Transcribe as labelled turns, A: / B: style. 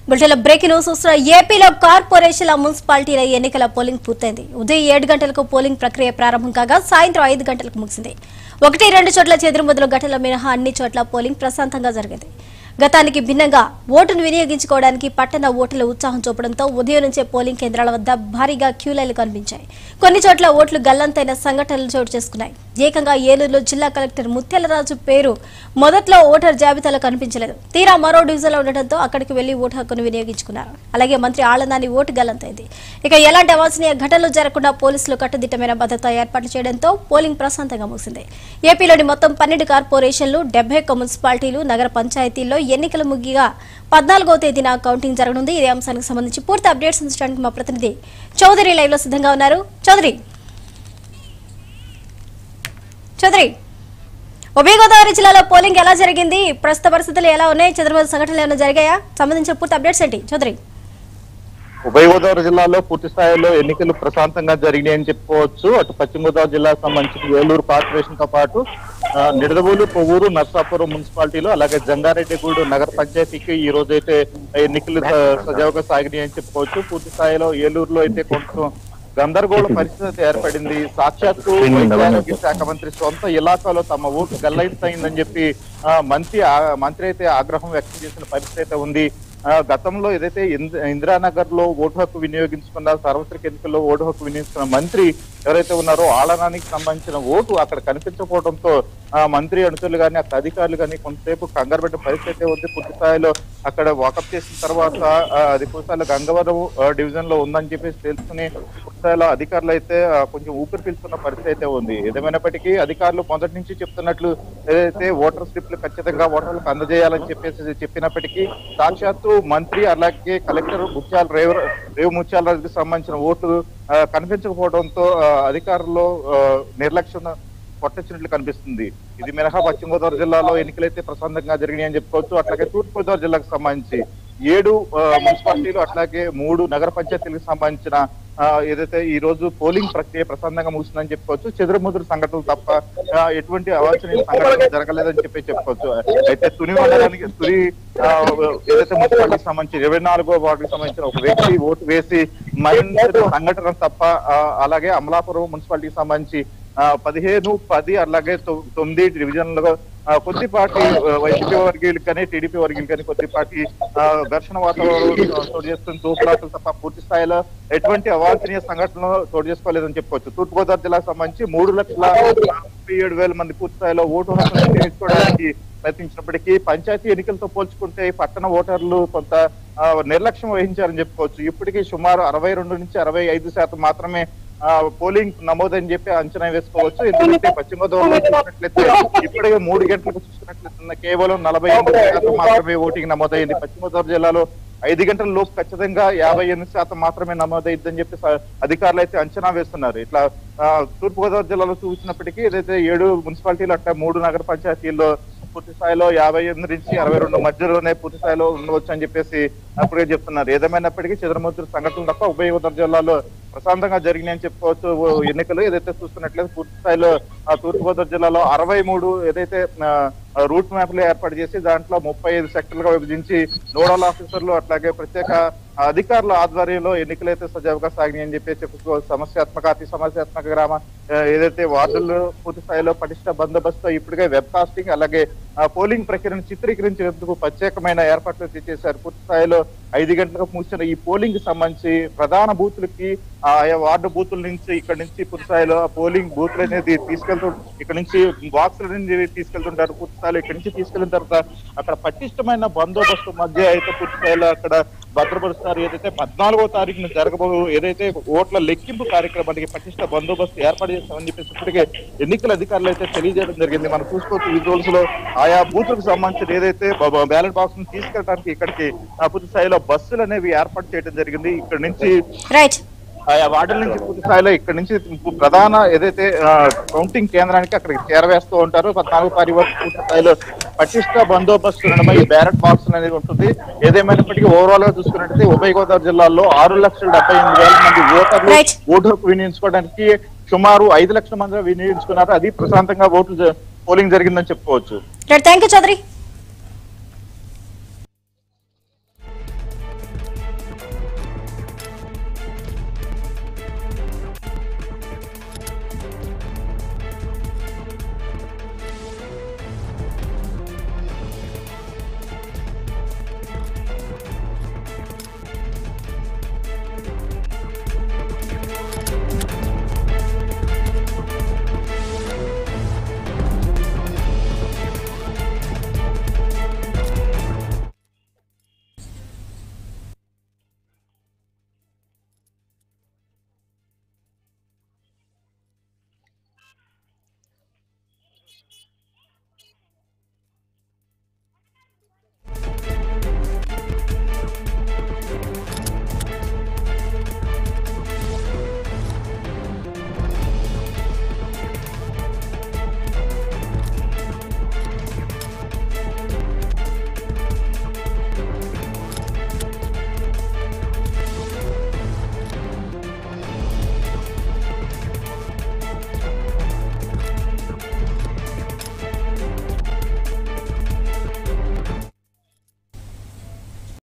A: బులెటిన్లో breaking news చూస్తున్న ఏపీలో కార్పొరేషన్ల మున్సిపాలిటీల ఎన్నికల పోలింగ్ పూర్తయింది. ఉదయం 7 గంటలకు పోలింగ్ ప్రక్రియ ప్రారంభం కాగా సాయంత్రం 5 గంటలకు ముగిసింది. 1-2 చోట్ల చెదురుమదురు ఘటనల మినహా అన్ని చోట్ల పోలింగ్ ప్రశాంతంగా జరిగింది. గతానికి భిన్నంగా ఓటును వినియోగించుకోవడానికి పట్టణ ఓటర్లు ఉత్సాహం చూపడంతో ఉదయం నుంచే పోలింగ్ కేంద్రాల వద్ద భారీగా క్యూలైన్లు కనిపించాయి. కొన్ని చోట్ల ఓట్లు గల్లంతైన సంఘటనలు చోటు చేసుకున్నాయి. ఏకంగా ఏలూరులో జిల్లా కలెక్టర్ ముత్యాలరాజు పేరు మొదట్లో ఓటర్ జాబితాలో కనిపించలేదు. తీరా మరో డివిజన్లో ఉండటంతో అక్కడికి వెళ్లి ఓటు హక్కును వినియోగించుకున్నారు. అలాగే మంత్రి ఆళ్లనాని ఓటు గల్లంతైంది. ఇక ఎలాంటి అవాంఛనీయ ఘటనలు జరగకుండా పోలీసులు కట్టుదిట్టమైన భద్రతా ఏర్పాట్లు చేయడంతో పోలింగ్ ప్రశాంతంగా ముగిసింది. ఏపీలోని మొత్తం 12 కార్పొరేషన్లు, 71 మున్సిపాలిటీలు, నగర పంచాయతీల్లో ఎన్నికల ముగిగా 14వ తేదీన కౌంటింగ్ జరగనుంది. ఇదే అంశానికి సంబంధించి పూర్తి అప్డేట్స్ అందించడానికి మా ప్రతినిధి చౌదరి లైవ్ లో సిద్ధంగా ఉన్నారు. చౌదరి, ఉభయ గోదావరి జిల్లాలో పోలింగ్ ఎలా జరిగింది? ప్రస్తుత పరిస్థితులు ఎలా ఉన్నాయి? చెదురుమదురు సంఘటనలు ఏమైనా జరిగాయా? సంబంధించిన పూర్తి అప్డేట్స్ ఏంటి చౌదరి?
B: ఉభయ గోదావరి జిల్లాలో పూర్తి స్థాయిలో ఎన్నికలు ప్రశాంతంగా జరిగినాయని చెప్పుకోవచ్చు. అటు పశ్చిమ గోదావరి జిల్లాకు సంబంధించి ఏలూరు కార్పొరేషన్ తో పాటు నిడదవోలు, కొవ్వూరు, నర్సాపురం మున్సిపాలిటీలు, అలాగే జంగారెడ్డిగూడు నగర పంచాయతీకి ఈ రోజు అయితే ఎన్నికలు సజావుగా సాగినాయని చెప్పుకోవచ్చు. పూర్తి స్థాయిలో ఏలూరులో అయితే కొంచెం గందరగోళ పరిస్థితి ఏర్పడింది. సాక్షాత్తు వైద్యారోగ్య శాఖ మంత్రి సొంత ఇలాకాలో తమ ఓటు గల్లంతైందని చెప్పి మంత్రి అయితే ఆగ్రహం వ్యక్తం చేసిన పరిస్థితి అయితే ఉంది. గతంలో ఏదైతే ఇందిరానగర్ లో ఓటు హక్కు వినియోగించుకున్న సార్వత్రిక ఎన్నికల్లో ఓటు హక్కు వినియోగించుకున్న మంత్రి ఎవరైతే ఉన్నారో ఆళ్లనానికి సంబంధించిన ఓటు అక్కడ కనిపించకపోవడంతో మంత్రి అనుచరులు కానీ అక్కడ అధికారులు కానీ కొంతసేపు కంగారు పెట్టిన పరిస్థితి ఉంది. పూర్తి స్థాయిలో అక్కడ వాకప్ చేసిన తర్వాత అది పూర్తి స్థాయిలో గంగవరం డివిజన్ లో ఉందని చెప్పేసి తెలుసుకుని పూర్తి స్థాయిలో అధికారులు అయితే కొంచెం ఊపిరి పీల్చుకున్న పరిస్థితి అయితే ఉంది. ఏదేమైనప్పటికీ అధికారులు మొదటి నుంచి చెప్తున్నట్లు ఏదైతే ఓటర్ స్లిప్లు ఖచ్చితంగా ఓటర్లకు అందజేయాలని చెప్పినప్పటికీ సాక్షాత్తు మంత్రి అలాగే కలెక్టర్ రేవు ముత్యాలరాజుకి సంబంధించిన ఓట్లు కనిపించకపోవడంతో అధికారులు నిర్లక్ష్యం కొట్టొచ్చినట్లు కనిపిస్తుంది. ఇది మినహా పశ్చిమ గోదావరి జిల్లాలో ఎన్నికలైతే ప్రశాంతంగా జరిగినాయని చెప్పుకోవచ్చు. అట్లాగే తూర్పు గోదావరి జిల్లాకు సంబంధించి 7 మున్సిపాలిటీలు అట్లాగే 3 నగర పంచాయతీలకు సంబంధించిన ఏదైతే ఈ రోజు పోలింగ్ ప్రక్రియ ప్రశాంతంగా ముగిసిందని చెప్పుకోవచ్చు. చెదురుముదురు సంఘటనలు తప్ప ఎటువంటి అవాంఛనీయ సంఘటనలు జరగలేదని చెప్పుకోవచ్చు. అయితే తుని మండలానికి ఏదైతే మున్సిపాలిటీకి సంబంధించి 24వ వార్డుకి సంబంధించిన ఒక వ్యక్తి ఓటు వేసి మరణించిన సంఘటన తప్ప అలాగే అమలాపురం మున్సిపాలిటీకి సంబంధించి 15-10 అలాగే 9 డివిజన్లలో కొద్దిపాటి వైసీపీ వర్గీయులు కానీ టీడీపీ వర్గీయులు కానీ కొద్దిపాటి ఘర్షణ వాతావరణం చోటు చేసుకుని తూపులాటలు తప్ప పూర్తి స్థాయిలో ఎటువంటి అవాంఛనీయ సంఘటనలు చోటు చేసుకోలేదని చెప్పుకోవచ్చు. తూర్పుగోదావరి జిల్లాకు సంబంధించి 3,37,000 మంది పూర్తి స్థాయిలో ఓటు హక్కు వినియోగించుకోవడానికి ప్రయత్నించినప్పటికీ పంచాయతీ ఎన్నికలతో పోల్చుకుంటే పట్టణ ఓటర్లు కొంత నిర్లక్ష్యం వహించారని చెప్పుకోవచ్చు. ఇప్పటికీ సుమారు 62-65% మాత్రమే పోలింగ్ నమోదని చెప్పి అంచనా వేసుకోవచ్చు. ఎందుకంటే పశ్చిమ గోదావరిలో చూసినట్లయితే ఇప్పటికే 3 గంటలకు చూసుకున్నట్లయితే కేవలం 48% మాత్రమే ఓటింగ్ నమోదైంది. పశ్చిమ గోదావరి జిల్లాలో 5 గంటల లోపు ఖచ్చితంగా 58% మాత్రమే నమోదైందని చెప్పి అధికారులు అయితే అంచనా వేస్తున్నారు. ఇట్లా తూర్పు గోదావరి జిల్లాలో చూసినప్పటికీ ఏదైతే 7 మున్సిపాలిటీలు అట్లా 3 నగర పంచాయతీల్లో పూర్తి స్థాయిలో 58-62 మధ్యలోనే పూర్తి స్థాయిలో ఉండవచ్చు అని చెప్పేసి అప్పుడే చెప్తున్నారు. ఏదేమైనప్పటికీ చెదురుమదురు సంఘటనలు తప్ప ఉభయ గోదావరి జిల్లాలో ప్రశాంతంగా జరిగినాయని చెప్పుకోవచ్చు. ఎన్నికలు ఏదైతే చూస్తున్నట్లయితే పూర్తి స్థాయిలో తూర్పుగోదావరి జిల్లాలో 63 ఏదైతే రూట్ మ్యాప్లు ఏర్పాటు చేసి దాంట్లో 35 సెక్టర్లుగా విభజించి నోడల్ ఆఫీసర్లు అట్లాగే ప్రత్యేక అధికారుల ఆధ్వర్యంలో ఎన్నికలైతే సజావుగా సాగినాయని చెప్పి చెప్పుకోవచ్చు. అతి సమస్యాత్మక గ్రామ ఏదైతే వార్డుల్లో పూర్తి స్థాయిలో పటిష్ట బందోబస్తు ఇప్పటికే వెబ్ కాస్టింగ్ అలాగే పోలింగ్ ప్రక్రియను చిత్రీకరించేందుకు ప్రత్యేకమైన ఏర్పాట్లు చేశారు. పూర్తి స్థాయిలో 5 గంటలకు ముగిసిన ఈ పోలింగ్ సంబంధించి ప్రధాన బూతులకి ఆయా వార్డు బూతుల నుంచి ఇక్కడ నుంచి పూర్తి స్థాయిలో పోలింగ్ బూతులు అనేది ఇక్కడ నుంచి బాక్సుల నుంచి తీసుకెళ్తుంటారు. పూర్తి స్థాయిలో ఇక్కడ నుంచి తీసుకెళ్లిన తర్వాత అక్కడ పటిష్టమైన బందోబస్తు మధ్య అయితే పూర్తి స్థాయిలో అక్కడ భద్రపరుస్తారు. ఏదైతే 14వ తారీఖున జరగబోయే ఏదైతే ఓట్ల లెక్కింపు కార్యక్రమానికి పటిష్ట బందోబస్తు ఏర్పాటు చేస్తామని చెప్పేసి ఇప్పటికే ఎన్నికల అధికారులు అయితే తెలియజేయడం జరిగింది. మనం చూసుకోవచ్చు విజువల్స్ లో ఆయా బూతులకు సంబంధించిన ఏదైతే బ్యాలెట్ బాక్స్ ను తీసుకెళ్ళడానికి ఇక్కడికి పూర్తి స్థాయిలో బస్సులు అనేవి ఏర్పాటు చేయడం జరిగింది. ఇక్కడ నుంచి ఆయా వార్డుల నుంచి పూర్తి స్థాయిలో ఇక్కడ నుంచి ప్రధాన ఏదైతే కౌంటింగ్ కేంద్రానికి అక్కడికి చేరవేస్తూ ఉంటారు. 14వ తారీఖు వరకు పూర్తి స్థాయిలో పటిష్ట బందోబస్తు ఈ బ్యాలెట్ బాక్స్ అనేది ఉంటుంది. ఏదేమైనప్పటికీ ఓవరాల్ గా చూసుకున్నట్లయితే ఉభయ గోదావరి జిల్లాలో 6,78,000 మంది ఓటర్లు ఓటు హక్కు వినియోగించుకోవడానికి సుమారు 5 లక్షల మంది వినియోగించుకున్నారు. అది ప్రశాంతంగా పోలింగ్ జరిగిందని చెప్పుకోవచ్చు.
A: థాంక్యూ చౌదరి.